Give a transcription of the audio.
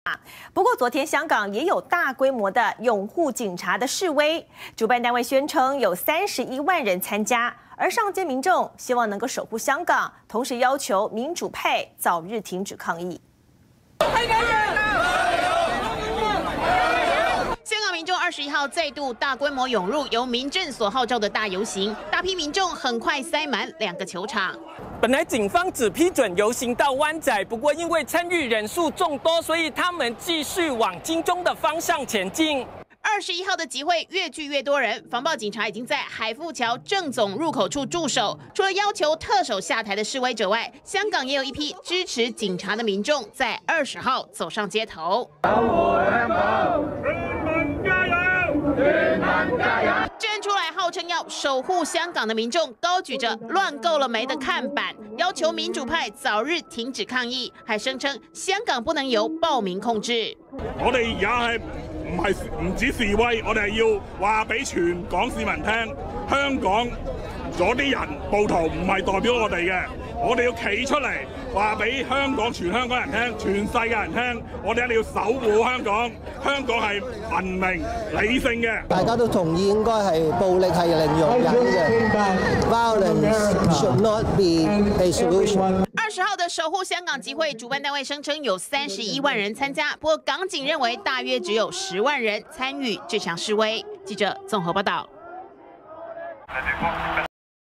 不过，昨天香港也有大规模的拥护警察的示威，主办单位宣称有31万人参加，而上街民众希望能够守护香港，同时要求民主派早日停止抗议。 香港民众21号再度大规模涌入由民政所号召的大游行，大批民众很快塞满2个球场。 本来警方只批准游行到湾仔，不过因为参与人数众多，所以他们继续往金钟的方向前进。 21号的集会越聚越多人，防暴警察已经在海富桥正总入口处驻守。除了要求特首下台的示威者外，香港也有一批支持警察的民众在20号走上街头。 站出来号称要守护香港的民众高举着“乱够了没”的看板，要求民主派早日停止抗议，还声稱香港不能由暴民控制。 我哋也係唔止示威，我哋係要話俾全港市民聽，香港嗰啲人暴徒唔係代表我哋嘅，我哋要企出嚟話俾全香港人聽，全世界人聽，我哋一定要守護香港。香港係文明理性嘅。大家都同意應該係暴力係零容忍嘅 ，Violence should not be a solution。 20號的守護香港集會，主辦單位聲稱有31萬人參加，不過港警認為大約只有10萬人參與這場示威。記者綜合報道。